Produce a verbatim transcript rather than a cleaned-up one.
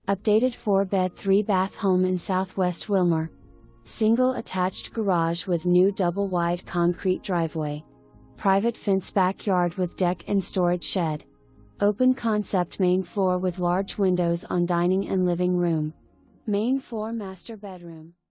Updated four bed three bath home in Southwest Willmar. Single attached garage with new double wide concrete driveway. Private fence backyard with deck and storage shed. Open concept main floor with large windows on dining and living room. Main floor master bedroom.